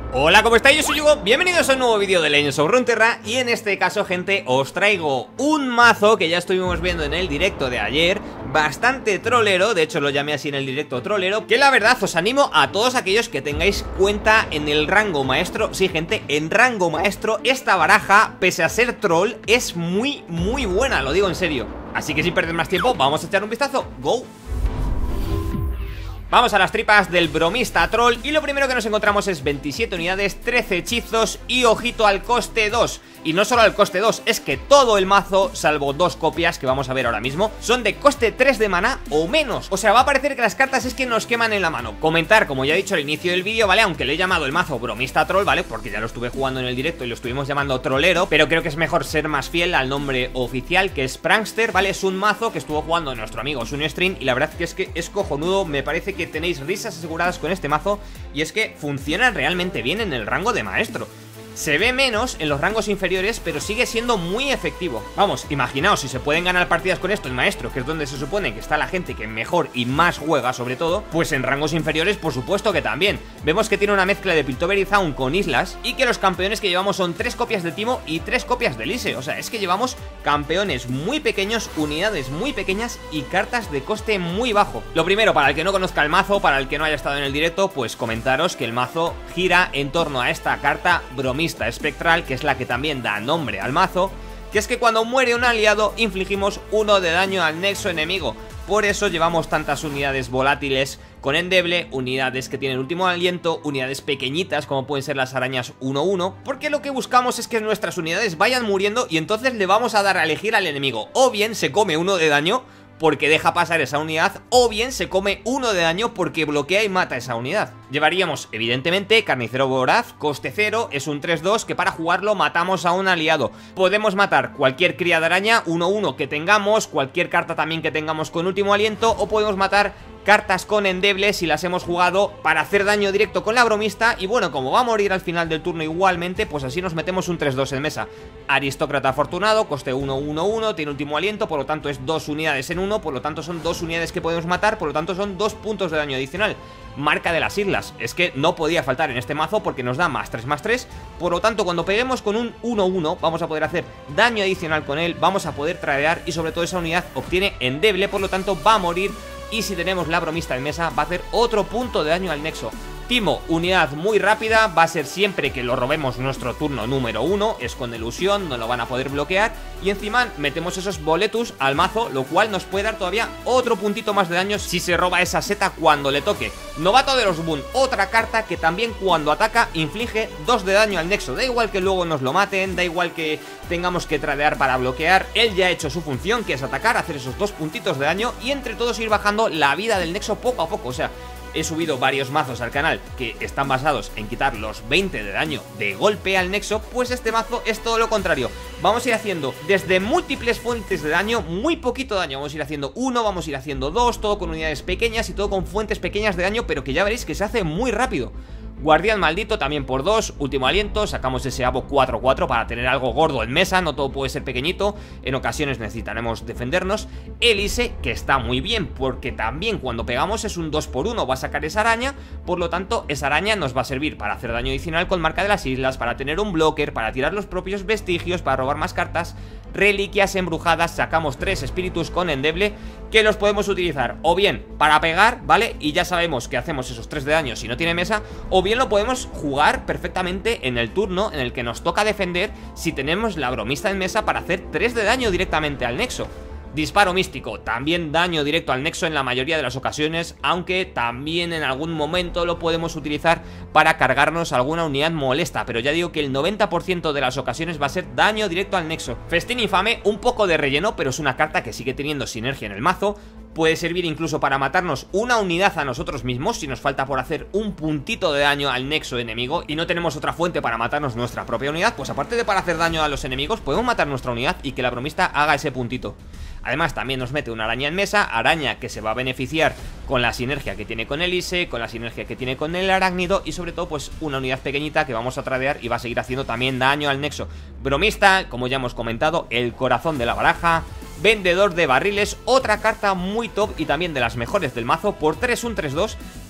Hola, ¿cómo estáis? Yo soy Hugo, bienvenidos a un nuevo vídeo de Legends of Runeterra. Y en este caso, gente, os traigo un mazo que ya estuvimos viendo en el directo de ayer, bastante trolero, de hecho lo llamé así en el directo, trolero, que la verdad os animo a todos aquellos que tengáis cuenta en el rango maestro. Sí, gente, en rango maestro esta baraja, pese a ser troll, es muy buena, lo digo en serio. Así que sin perder más tiempo, vamos a echar un vistazo. ¡Go! Vamos a las tripas del bromista troll y lo primero que nos encontramos es 27 unidades, 13 hechizos y ojito al coste 2. Y no solo al coste 2, es que todo el mazo, salvo dos copias que vamos a ver ahora mismo, son de coste 3 de mana o menos. O sea, va a parecer que las cartas es que nos queman en la mano. Comentar, como ya he dicho al inicio del vídeo, ¿vale? Aunque le he llamado el mazo bromista troll, ¿vale? Porque ya lo estuve jugando en el directo y lo estuvimos llamando trolero, pero creo que es mejor ser más fiel al nombre oficial, que es Prankster, ¿vale? Es un mazo que estuvo jugando nuestro amigo Sunstream y la verdad que es cojonudo. Me parece que tenéis risas aseguradas con este mazo y es que funciona realmente bien en el rango de maestro. Se ve menos en los rangos inferiores, pero sigue siendo muy efectivo. Vamos, imaginaos si se pueden ganar partidas con esto en maestro, que es donde se supone que está la gente que mejor y más juega sobre todo, pues en rangos inferiores por supuesto que también. Vemos que tiene una mezcla de Piltover y Zaun con islas y que los campeones que llevamos son 3 copias de Timo y 3 copias de Lise. O sea, es que llevamos campeones muy pequeños, unidades muy pequeñas y cartas de coste muy bajo. Lo primero, para el que no conozca el mazo, para el que no haya estado en el directo, pues comentaros que el mazo gira en torno a esta carta bromista espectral, que es la que también da nombre al mazo, que es que cuando muere un aliado infligimos 1 de daño al nexo enemigo. Por eso llevamos tantas unidades volátiles con endeble, unidades que tienen último aliento, unidades pequeñitas como pueden ser las arañas 1-1, porque lo que buscamos es que nuestras unidades vayan muriendo y entonces le vamos a dar a elegir al enemigo, o bien se come 1 de daño porque deja pasar esa unidad, o bien se come 1 de daño porque bloquea y mata esa unidad. Llevaríamos, evidentemente, Carnicero Voraz, coste 0, es un 3-2 que para jugarlo matamos a un aliado. Podemos matar cualquier cría de araña 1-1 que tengamos, cualquier carta también que tengamos con último aliento, o podemos matar cartas con endeble si las hemos jugado para hacer daño directo con la bromista. Y bueno, como va a morir al final del turno igualmente, pues así nos metemos un 3-2 en mesa. Aristócrata Afortunado, coste 1-1-1, tiene último aliento, por lo tanto es 2 unidades en 1, por lo tanto son 2 unidades que podemos matar, por lo tanto son 2 puntos de daño adicional. Marca de las islas, es que no podía faltar en este mazo porque nos da +3/+3, por lo tanto cuando peguemos con un 1-1 vamos a poder hacer daño adicional con él, vamos a poder tradear y sobre todo esa unidad obtiene endeble, por lo tanto va a morir. Y si tenemos la bromista en mesa va a hacer otro punto de daño al nexo. Timo, unidad muy rápida, va a ser siempre que lo robemos nuestro turno número 1, es con ilusión, no lo van a poder bloquear. Y encima metemos esos boletus al mazo, lo cual nos puede dar todavía otro puntito más de daño si se roba esa seta cuando le toque. Novato de los Boon, otra carta que también cuando ataca inflige 2 de daño al nexo. Da igual que luego nos lo maten, da igual que tengamos que tradear para bloquear, él ya ha hecho su función, que es atacar, hacer esos 2 puntitos de daño y entre todos ir bajando la vida del nexo poco a poco. O sea, he subido varios mazos al canal que están basados en quitar los 20 de daño de golpe al nexo, pues este mazo es todo lo contrario. Vamos a ir haciendo desde múltiples fuentes de daño, muy poquito daño, vamos a ir haciendo 1, vamos a ir haciendo 2, todo con unidades pequeñas y todo con fuentes pequeñas de daño, pero que ya veréis que se hace muy rápido. Guardián Maldito también por 2, último aliento, sacamos ese Abo 4-4 para tener algo gordo en mesa, no todo puede ser pequeñito, en ocasiones necesitaremos defendernos. Elise, que está muy bien porque también cuando pegamos es un 2x1, va a sacar esa araña, por lo tanto esa araña nos va a servir para hacer daño adicional con marca de las islas, para tener un blocker, para tirar los propios vestigios, para robar más cartas. Reliquias embrujadas, sacamos 3 espíritus con endeble que los podemos utilizar o bien para pegar, ¿vale? Y ya sabemos que hacemos esos 3 de daño si no tiene mesa, o bien lo podemos jugar perfectamente en el turno en el que nos toca defender si tenemos la bromista en mesa para hacer 3 de daño directamente al nexo. Disparo místico, también daño directo al nexo en la mayoría de las ocasiones, aunque también en algún momento lo podemos utilizar para cargarnos alguna unidad molesta, pero ya digo que el 90% de las ocasiones va a ser daño directo al nexo. Festín infame, un poco de relleno, pero es una carta que sigue teniendo sinergia en el mazo. Puede servir incluso para matarnos una unidad a nosotros mismos si nos falta por hacer un puntito de daño al nexo enemigo y no tenemos otra fuente para matarnos nuestra propia unidad, pues aparte de para hacer daño a los enemigos podemos matar nuestra unidad y que la bromista haga ese puntito. Además también nos mete una araña en mesa, araña que se va a beneficiar con la sinergia que tiene con Elise, con la sinergia que tiene con el arácnido y sobre todo pues una unidad pequeñita que vamos a tradear y va a seguir haciendo también daño al nexo. Bromista, como ya hemos comentado, el corazón de la baraja. Vendedor de barriles, otra carta muy top y también de las mejores del mazo, por 3 un 3-2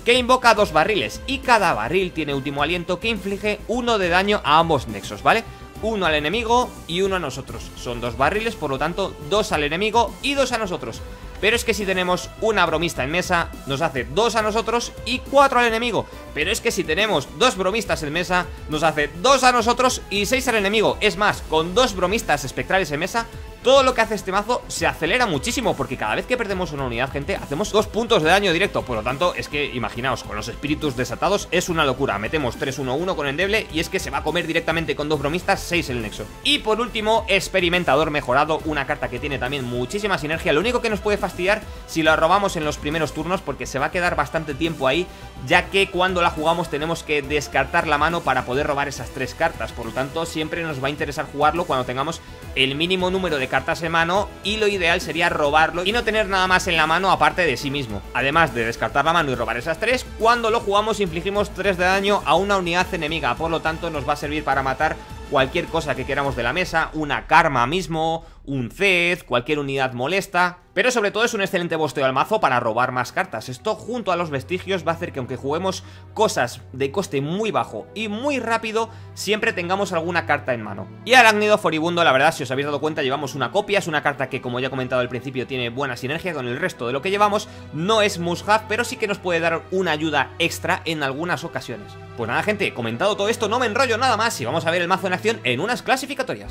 que invoca 2 barriles y cada barril tiene último aliento que inflige 1 de daño a ambos nexos, ¿vale? 1 al enemigo y 1 a nosotros. Son 2 barriles, por lo tanto 2 al enemigo y 2 a nosotros. Pero es que si tenemos una bromista en mesa, nos hace 2 a nosotros y 4 al enemigo. Pero es que si tenemos 2 bromistas en mesa, nos hace 2 a nosotros y 6 al enemigo. Es más, con 2 bromistas espectrales en mesa, todo lo que hace este mazo se acelera muchísimo, porque cada vez que perdemos una unidad, gente, hacemos 2 puntos de daño directo. Por lo tanto, es que imaginaos, con los espíritus desatados es una locura. Metemos 3-1-1 con endeble y es que se va a comer directamente con 2 bromistas, 6 el nexo. Y por último, experimentador mejorado, una carta que tiene también muchísima sinergia. Lo único que nos puede fastidiar si la robamos en los primeros turnos, porque se va a quedar bastante tiempo ahí, ya que cuando la jugamos tenemos que descartar la mano para poder robar esas 3 cartas. Por lo tanto, siempre nos va a interesar jugarlo cuando tengamos el mínimo número de cartas en mano, y lo ideal sería robarlo y no tener nada más en la mano aparte de sí mismo. Además de descartar la mano y robar esas 3, cuando lo jugamos infligimos 3 de daño a una unidad enemiga. Por lo tanto, nos va a servir para matar cualquier cosa que queramos de la mesa, una karma mismo, un Zed, cualquier unidad molesta. Pero sobre todo es un excelente bosteo al mazo para robar más cartas. Esto junto a los vestigios va a hacer que aunque juguemos cosas de coste muy bajo y muy rápido, siempre tengamos alguna carta en mano. Y Arácnido Furibundo, la verdad, si os habéis dado cuenta, llevamos una copia. Es una carta que, como ya he comentado al principio, tiene buena sinergia con el resto de lo que llevamos. No es must have, pero sí que nos puede dar una ayuda extra en algunas ocasiones. Pues nada, gente, comentado todo esto, no me enrollo nada más y vamos a ver el mazo en acción en unas clasificatorias.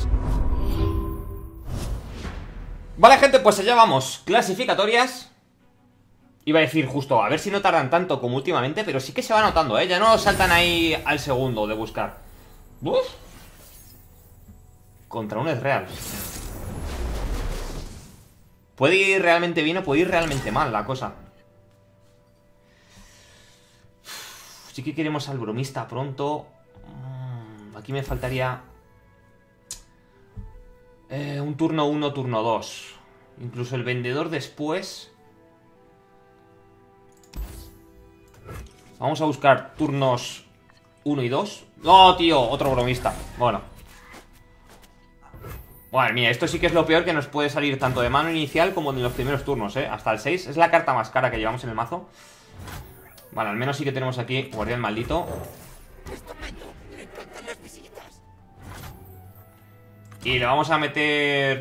Vale, gente, pues allá vamos. Clasificatorias. Iba a decir justo, a ver si no tardan tanto como últimamente, pero sí que se va notando, ¿eh? Ya no saltan ahí al segundo de buscar. ¡Uf! Contra un Ezreal. Puede ir realmente bien o puede ir realmente mal la cosa. Sí que queremos al bromista pronto. Aquí me faltaría un turno 1, turno 2. Incluso el vendedor después. Vamos a buscar turnos 1 y 2. ¡No, tío! Otro bromista. Bueno. Madre mía, esto sí que es lo peor que nos puede salir tanto de mano inicial como en los primeros turnos, ¿eh? Hasta el 6. Es la carta más cara que llevamos en el mazo. Vale, al menos sí que tenemos aquí Guardián Maldito. Y le vamos a meter...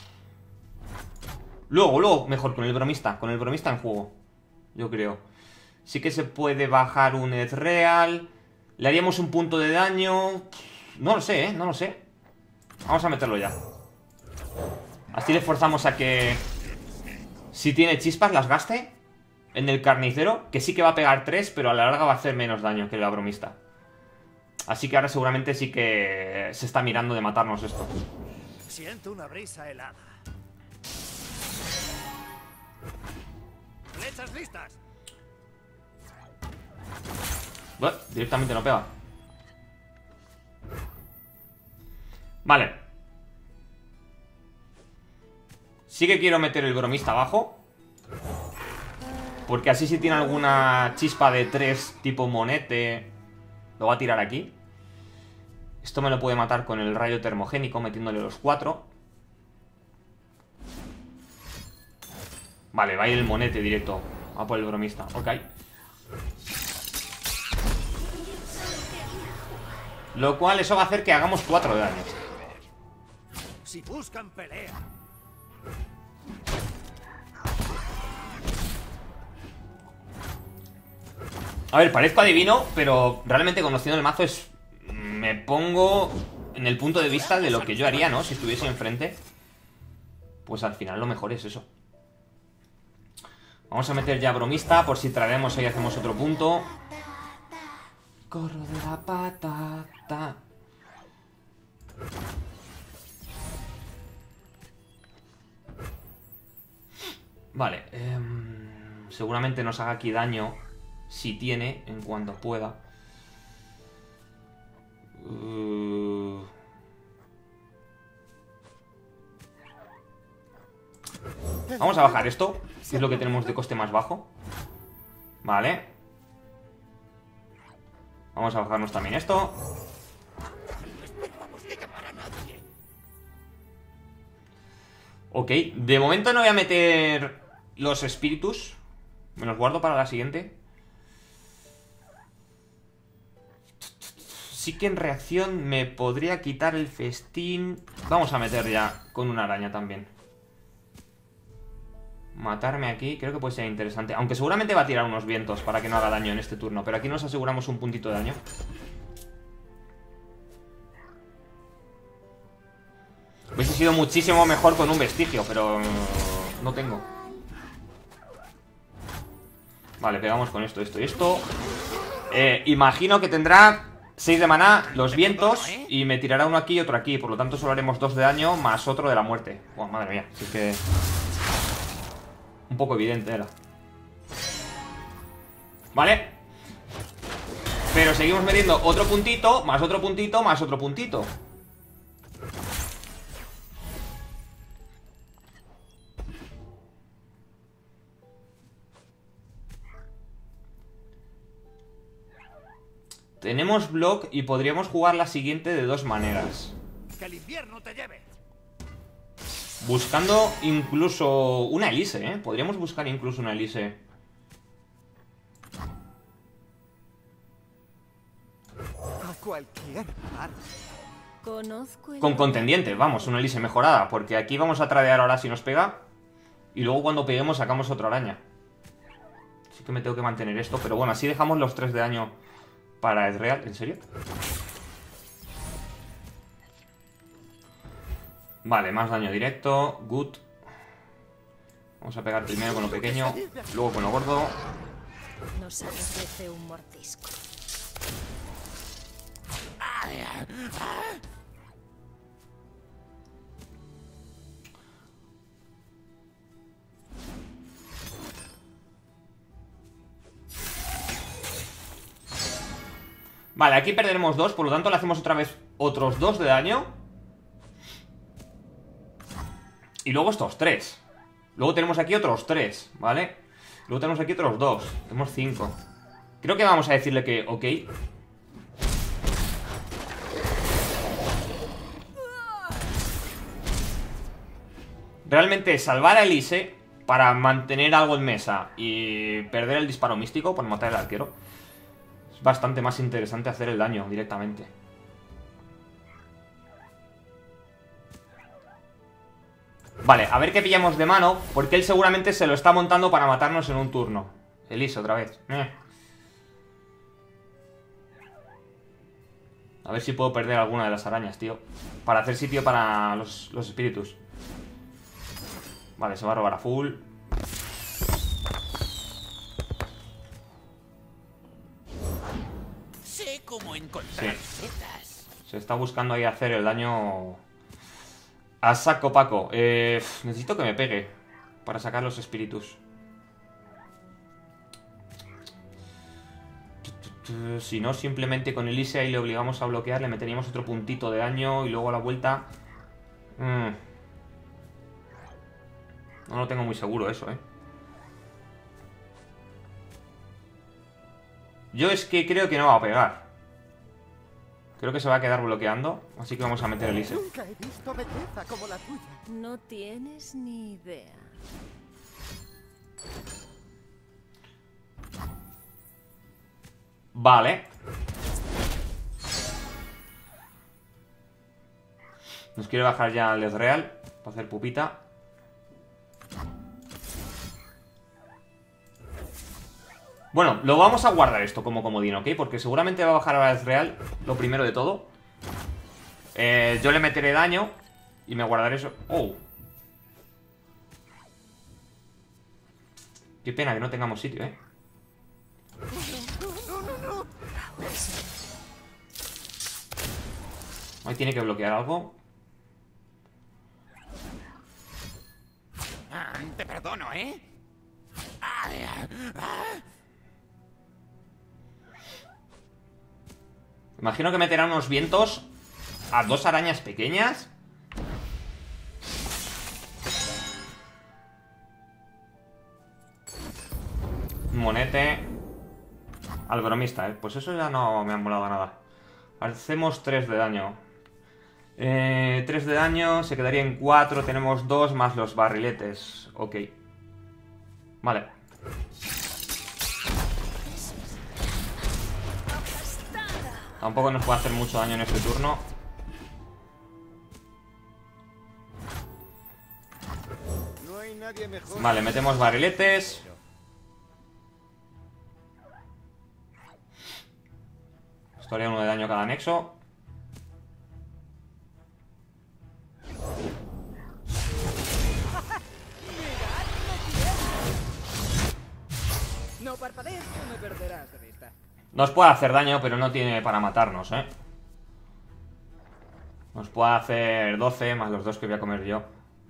Luego, mejor con el bromista. Con el bromista en juego, yo creo. Sí que se puede bajar un Ezreal. Le haríamos un punto de daño. No lo sé, no lo sé. Vamos a meterlo ya. Así le forzamos a que, si tiene chispas, las gaste en el carnicero, que sí que va a pegar 3, pero a la larga va a hacer menos daño que la bromista. Así que ahora seguramente sí que se está mirando de matarnos esto. Siento una brisa helada. Flechas listas. Bueno, directamente no pega. Vale. Sí que quiero meter el bromista abajo, porque así si tiene alguna chispa de 3 tipo monete, lo va a tirar aquí. Esto me lo puede matar con el rayo termogénico, metiéndole los 4. Vale, va a ir el monete directo a por el bromista, ok. Lo cual eso va a hacer que hagamos 4 de daño. Si buscan pelea. A ver, parezco adivino, pero realmente conociendo el mazo es... Me pongo en el punto de vista de lo que yo haría, ¿no? Si estuviese enfrente. Pues al final lo mejor es eso. Vamos a meter ya bromista, por si traemos ahí hacemos otro punto. Corro de la patata. Vale, seguramente nos haga aquí daño, si tiene, en cuanto pueda. Vamos a bajar esto, que es lo que tenemos de coste más bajo. Vale. Vamos a bajarnos también esto. Ok, de momento no voy a meter los espíritus. Me los guardo para la siguiente. Sí que en reacción me podría quitar el festín. Vamos a meter ya con una araña también. Matarme aquí, creo que puede ser interesante. Aunque seguramente va a tirar unos vientos para que no haga daño en este turno. Pero aquí nos aseguramos un puntito de daño. Hubiese sido muchísimo mejor con un vestigio, pero no tengo. Vale, pegamos con esto, esto y esto. Imagino que tendrá 6 de maná, los vientos, y me tirará uno aquí y otro aquí. Por lo tanto solo haremos 2 de daño más otro de la muerte. Buah, madre mía, así que... un poco evidente era. Vale. Pero seguimos metiendo otro puntito, más otro puntito, más otro puntito. Tenemos block y podríamos jugar la siguiente de dos maneras. Que el invierno te lleve. Buscando incluso una Elise, ¿eh? Podríamos buscar incluso una Elise. A cualquier par. Con contendiente, vamos, una Elise mejorada. Porque aquí vamos a tradear ahora si nos pega. Y luego cuando peguemos sacamos otra araña. Así que me tengo que mantener esto. Pero bueno, así dejamos los 3 de daño para Ezreal. ¿En serio? Vale, más daño directo. Good. Vamos a pegar primero con lo pequeño, luego con lo gordo. Nos apetece un mordisco. Vale, aquí perderemos 2, por lo tanto le hacemos otra vez otros 2 de daño. Y luego estos 3. Luego tenemos aquí otros 3, ¿vale? Luego tenemos aquí otros 2. Tenemos 5. Creo que vamos a decirle que ok. Realmente salvar a Elise para mantener algo en mesa y perder el disparo místico por matar al arquero es bastante más interesante hacer el daño directamente. Vale, a ver qué pillamos de mano, porque él seguramente se lo está montando para matarnos en un turno. Elise, otra vez. A ver si puedo perder alguna de las arañas, tío. Para hacer sitio para los espíritus. Vale, se va a robar a full. Sé cómo encontrar setas. Se está buscando ahí hacer el daño a saco paco. Necesito que me pegue para sacar los espíritus. Si no, simplemente con Elise ahí le obligamos a bloquear, le meteríamos otro puntito de daño y luego a la vuelta... No lo tengo muy seguro eso, Yo es que creo que no va a pegar. Creo que se va a quedar bloqueando, así que vamos a meter Elise. Nunca he visto belleza como la tuya. No tienes ni idea. Vale. Nos quiere bajar ya al Ezreal para hacer pupita. Bueno, lo vamos a guardar esto como comodín, ¿ok? Porque seguramente va a bajar a Ezreal lo primero de todo. Yo le meteré daño y me guardaré eso. ¡Oh! Qué pena que no tengamos sitio, Ahí tiene que bloquear algo. Te perdono, Imagino que meterá unos vientos a 2 arañas pequeñas. Monete al bromista, Pues eso ya no me ha molado nada. Hacemos 3 de daño. 3 de daño, se quedaría en 4. Tenemos 2 más los barriletes. Ok. Vale. Tampoco nos puede hacer mucho daño en este turno. No hay nadie mejor. Vale, metemos barriletes. Esto haría 1 de daño cada nexo. No parpadees, no me perderás de vista. Nos puede hacer daño, pero no tiene para matarnos, ¿eh? Nos puede hacer 12 más los 2 que voy a comer yo.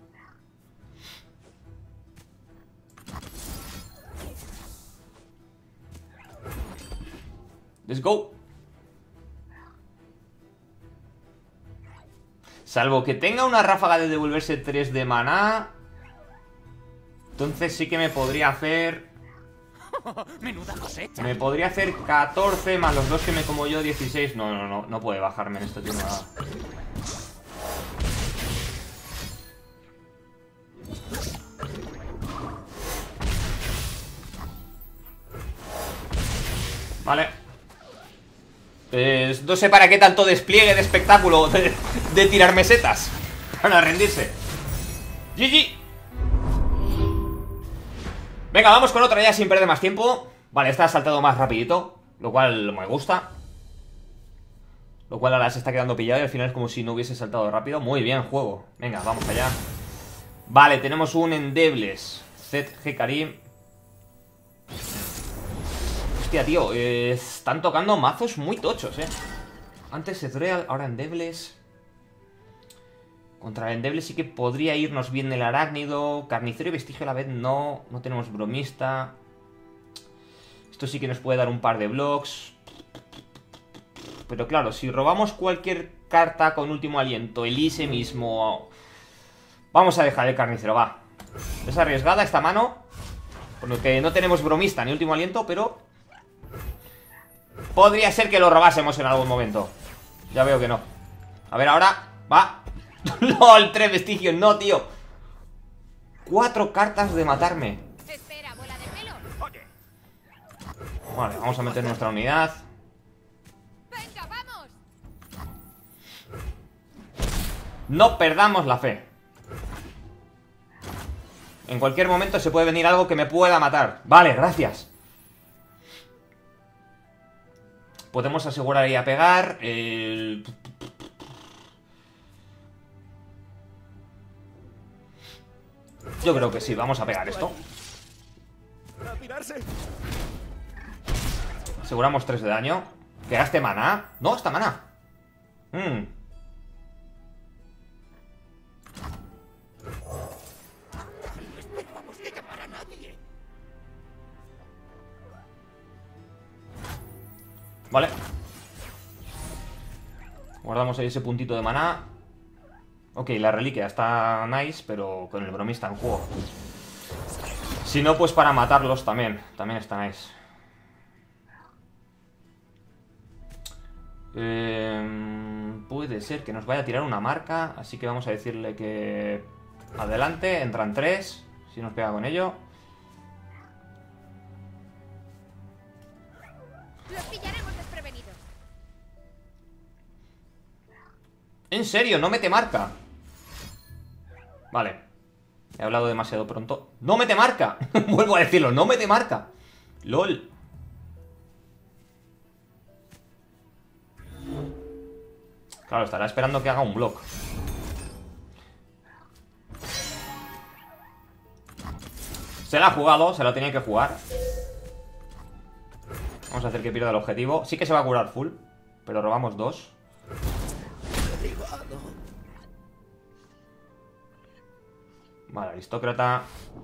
Let's go. Salvo que tenga una ráfaga de devolverse 3 de maná. Entonces sí que me podría hacer... Menuda cosecha. Me podría hacer 14 más los 2 que me como yo, 16. No puede bajarme en este turno nada. Vale. No sé para qué tanto despliegue de espectáculo de tirar mesetas. Para rendirse. GG. Venga, vamos con otra ya sin perder más tiempo. Vale, esta ha saltado más rapidito, lo cual me gusta. Lo cual ahora se está quedando pillado y al final es como si no hubiese saltado rápido. Muy bien, juego. Venga, vamos allá. Vale, tenemos un Endebles ZG Karim. Hostia, tío, están tocando mazos muy tochos, Antes Ezreal, ahora Endebles. Contra el Endeble sí que podría irnos bien el Arácnido. Carnicero y Vestigio a la vez no. No tenemos Bromista. Esto sí que nos puede dar un par de blocks. Pero claro, si robamos cualquier carta con último aliento, Elise mismo... Vamos a dejar el Carnicero, va. Es arriesgada esta mano. Por lo que no tenemos Bromista ni último aliento, pero... podría ser que lo robásemos en algún momento. Ya veo que no. A ver, ahora... va. LOL, 3 vestigios, no, tío. 4 cartas de matarme. Espera, bola de pelo. Oye, Vale, vamos a meter nuestra unidad. Venga, vamos. No perdamos la fe. En cualquier momento se puede venir algo que me pueda matar. Vale, gracias. Podemos asegurar ahí a pegar. Yo creo que sí, vamos a pegar esto. a tirarse. Aseguramos 3 de daño. Que gaste maná. No gasta maná. Vale. Guardamos ahí ese puntito de maná. Ok, la reliquia está nice, pero con el bromista en juego. Si no, pues para matarlos también. También está nice. Puede ser que nos vaya a tirar una marca. Así que vamos a decirle que... adelante, entran 3. Si nos pega con ello. Los pillaremos desprevenidos. ¿En serio? ¿No mete marca? Vale. He hablado demasiado pronto. ¡No mete marca! Vuelvo a decirlo, no mete marca. LOL. Claro, estará esperando que haga un block. Se la ha jugado, se la tenía que jugar. Vamos a hacer que pierda el objetivo. Sí que se va a curar full, pero robamos 2. Vale, aristócrata.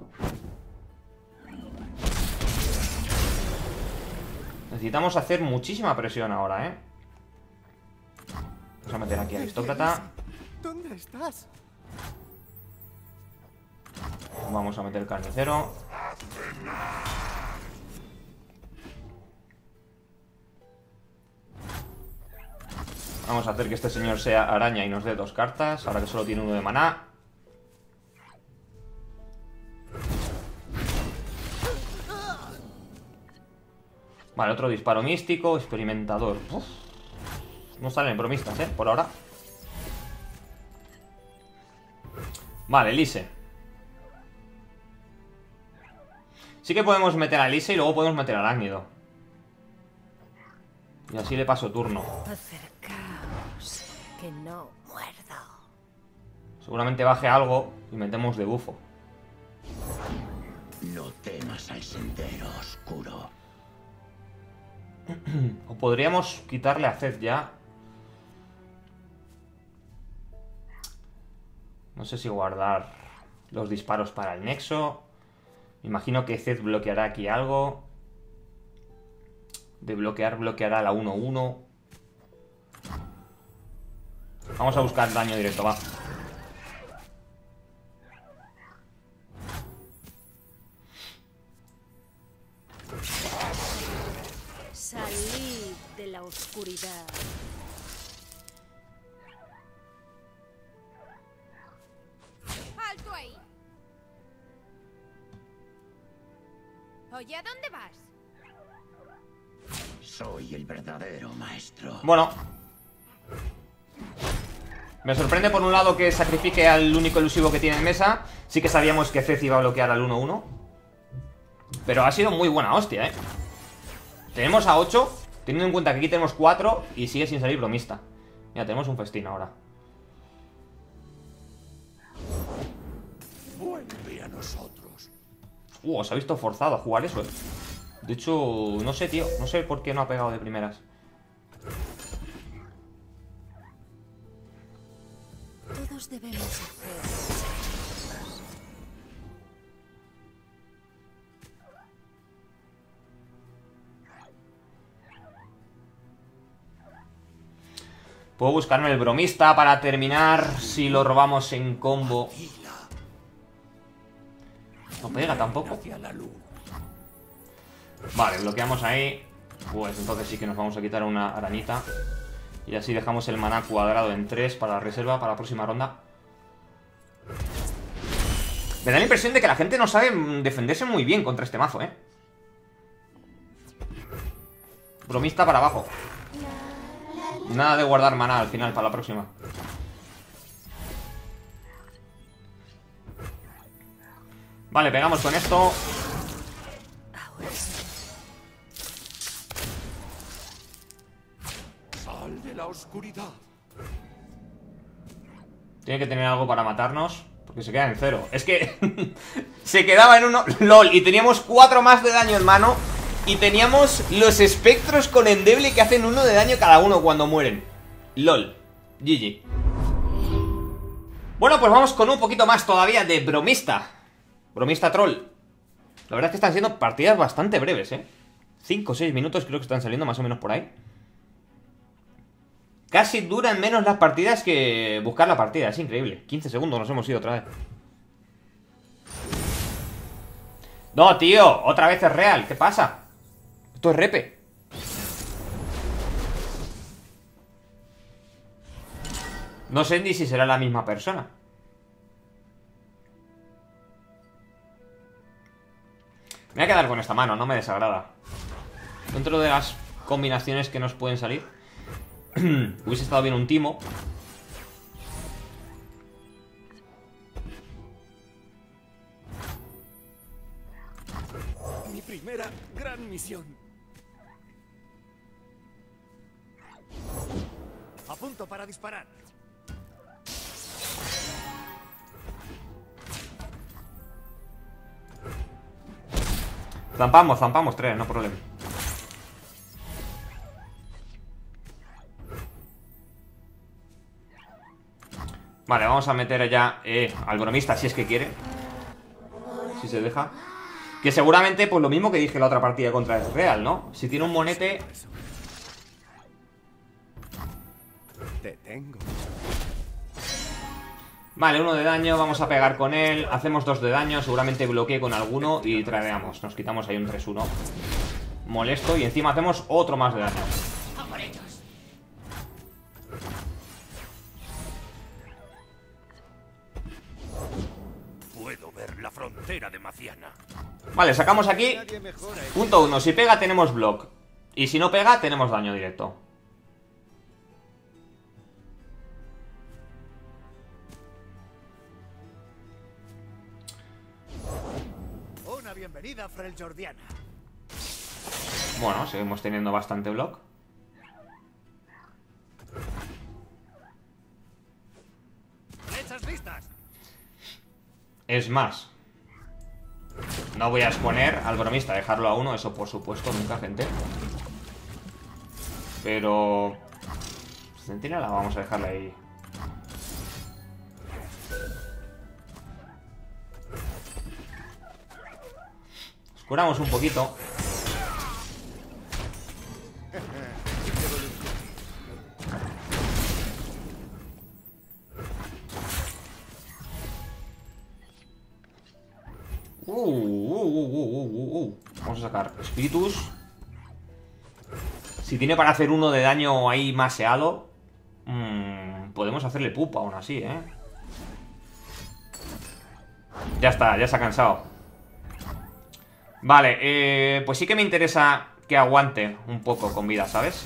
Necesitamos hacer muchísima presión ahora, Vamos a meter aquí aristócrata. ¿Dónde estás? Vamos a meter carnicero. Vamos a hacer que este señor sea araña y nos dé 2 cartas. Ahora que solo tiene 1 de maná. Vale, otro disparo místico. Experimentador. Uf. No salen bromistas, por ahora. Vale, Lise. Sí que podemos meter a Lise y luego podemos meter a Arácnido. Y así le paso turno. Acercaos, que no muerdo. Seguramente baje algo y metemos de bufo. No temas al sendero oscuro. O podríamos quitarle a Zed ya. No sé si guardar los disparos para el nexo. Me imagino que Zed bloqueará aquí algo. De bloquear, bloqueará la 1-1. Vamos a buscar daño directo, va. Salid de la oscuridad. ¡Alto ahí! Oye, ¿a dónde vas? Soy el verdadero maestro. Bueno. Me sorprende por un lado que sacrifique al único elusivo que tiene en mesa. Sí que sabíamos que Zed iba a bloquear al 1-1. Pero ha sido muy buena hostia, Tenemos a 8, teniendo en cuenta que aquí tenemos 4 y sigue sin salir bromista. Mira, tenemos un festín ahora. Vuelve a nosotros. Se ha visto forzado a jugar eso, De hecho, no sé, tío. No sé por qué no ha pegado de primeras. Todos debemos hacer. Puedo buscarme el bromista para terminar si lo robamos en combo. No pega tampoco. Vale, bloqueamos ahí. Pues entonces sí que nos vamos a quitar una arañita. Y así dejamos el maná cuadrado en 3 para la reserva para la próxima ronda. Me da la impresión de que la gente no sabe defenderse muy bien contra este mazo, Bromista para abajo. Nada de guardar maná al final para la próxima. Vale, pegamos con esto. Sal de la oscuridad. Tiene que tener algo para matarnos, porque se queda en 0. Es que se quedaba en 1. LOL, y teníamos 4 más de daño en mano. Y teníamos los espectros con endeble que hacen 1 de daño cada uno cuando mueren. LOL, GG. Bueno, pues vamos con un poquito más todavía de bromista. Bromista troll. La verdad es que están siendo partidas bastante breves, 5 o 6 minutos creo que están saliendo más o menos por ahí. Casi duran menos las partidas que buscar la partida, es increíble. 15 segundos nos hemos ido otra vez. No, tío, otra vez es real, ¿qué pasa? Esto es repe. No sé ni si será la misma persona. Me voy a quedar con esta mano, no me desagrada. Dentro de las combinaciones que nos pueden salir, hubiese estado bien un timo. Mi primera gran misión. A punto para disparar. Zampamos 3, no problema. Vale, vamos a meter ya al bromista si es que quiere. Si se deja. Que seguramente, pues lo mismo que dije la otra partida contra el Real, ¿no? Si tiene un monete... Te tengo. Vale, 1 de daño, vamos a pegar con él. Hacemos 2 de daño, seguramente bloquee con alguno y tradeamos. Nos quitamos ahí un 3-1 molesto y encima hacemos otro más de daño. Puedo ver la frontera de Maciana. Vale, sacamos aquí. Punto 1, si pega tenemos block. Y si no pega tenemos daño directo. bienvenida a Freljordiana. Bueno, seguimos teniendo bastante block. Flechas listas. Es más, no voy a exponer al bromista, dejarlo a 1, eso por supuesto, nunca, gente. Pero... Centinela, vamos a dejarla ahí. Nos curamos un poquito. Vamos a sacar espíritus. Si tiene para hacer 1 de daño ahí maseado, podemos hacerle pupa aún así, ¿eh? Ya está, ya se ha cansado. Vale, pues sí que me interesa que aguante un poco con vida, ¿sabes?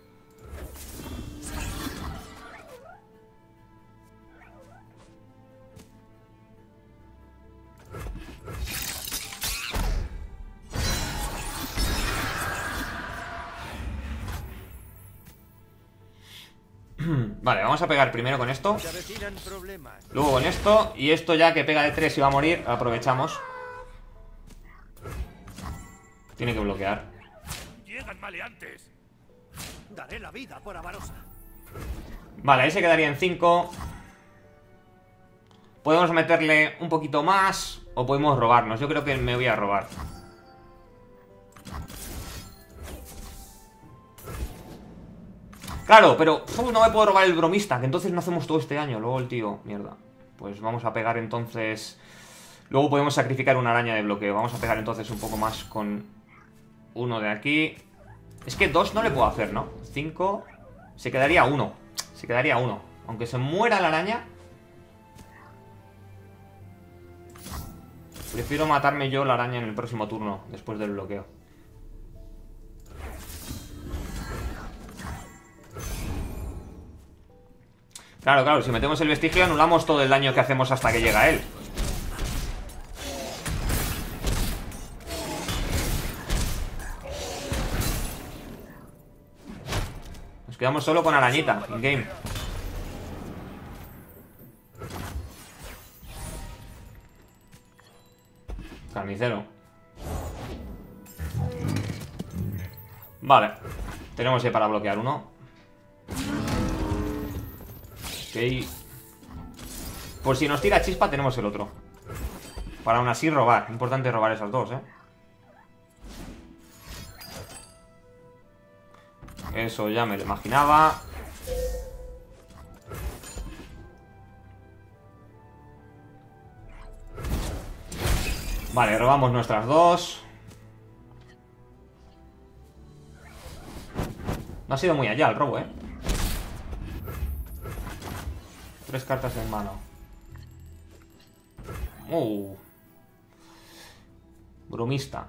Vale, vamos a pegar primero con esto. Se avecinan problemas. Luego con esto. Y esto ya que pega de 3 y va a morir, aprovechamos. Tiene que bloquear. Llegan maleantes. Daré la vida por Avarosa. Vale, ahí se quedaría en 5. Podemos meterle un poquito más o podemos robarnos. Yo creo que me voy a robar. Claro, pero no me puedo robar el bromista, que entonces no hacemos todo este daño. Luego el tío, mierda. Pues vamos a pegar entonces. Luego podemos sacrificar una araña de bloqueo. Vamos a pegar entonces un poco más con uno de aquí. Es que 2 no le puedo hacer, ¿no? 5. Se quedaría 1. Se quedaría 1. Aunque se muera la araña. Prefiero matarme yo la araña en el próximo turno, después del bloqueo. Claro, claro, si metemos el vestigio anulamos todo el daño que hacemos hasta que llega él. Nos quedamos solo con arañita, in game. Carnicero. Vale. Tenemos para bloquear uno. Ok. Por si nos tira chispa tenemos el otro. Para aún así robar. Importante robar esas dos, Eso ya me lo imaginaba. Vale, robamos nuestras dos. No ha sido muy allá el robo, 3 cartas en mano. Bromista.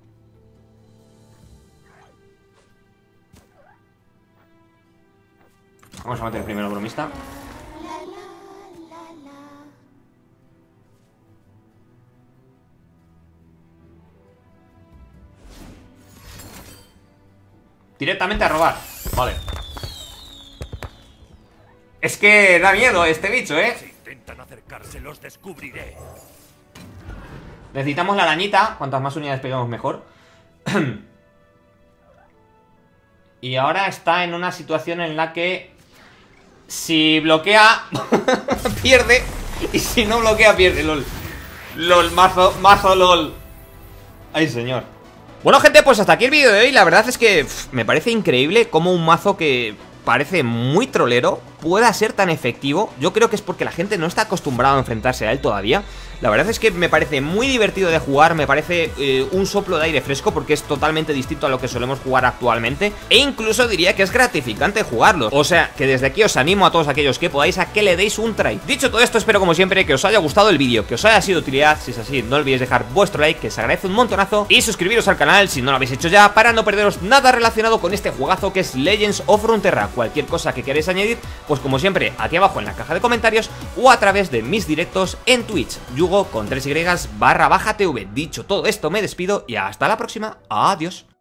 Vamos a meter primero el bromista. Directamente a robar. Vale. Es que da miedo este bicho, Si intentan acercarse, los descubriré. Necesitamos la arañita. Cuantas más unidades peguemos mejor. Y ahora está en una situación en la que si bloquea pierde. Y si no bloquea pierde, lol. LOL, mazo LOL. Ay, señor. Bueno, gente, pues hasta aquí el vídeo de hoy. La verdad es que me parece increíble cómo un mazo que parece muy trolero pueda ser tan efectivo. Yo creo que es porque la gente no está acostumbrada a enfrentarse a él todavía. La verdad es que me parece muy divertido de jugar. Me parece un soplo de aire fresco, porque es totalmente distinto a lo que solemos jugar actualmente. E incluso diría que es gratificante jugarlo. O sea, que desde aquí os animo a todos aquellos que podáis a que le deis un try. Dicho todo esto, espero como siempre que os haya gustado el vídeo, que os haya sido de utilidad. Si es así, no olvidéis dejar vuestro like, que se agradece un montonazo. Y suscribiros al canal si no lo habéis hecho ya, para no perderos nada relacionado con este juegazo que es Legends of Runeterra. Cualquier cosa que queráis añadir, Pues como siempre, aquí abajo en la caja de comentarios o a través de mis directos en Twitch, Yugo con 3y /TV. Dicho todo esto, me despido y hasta la próxima. Adiós.